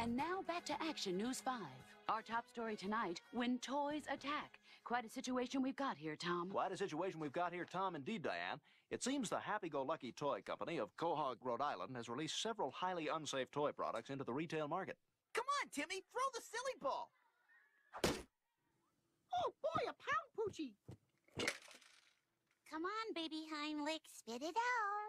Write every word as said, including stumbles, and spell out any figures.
And now back to Action News five. Our top story tonight, when toys attack. Quite a situation we've got here, Tom. Quite a situation we've got here, Tom. Indeed, Diane. It seems the Happy-Go-Lucky Toy Company of Quahog, Rhode Island has released several highly unsafe toy products into the retail market. Come on, Timmy, throw the silly ball. Oh, boy, a pound poochie. Come on, baby Heimlich, spit it out.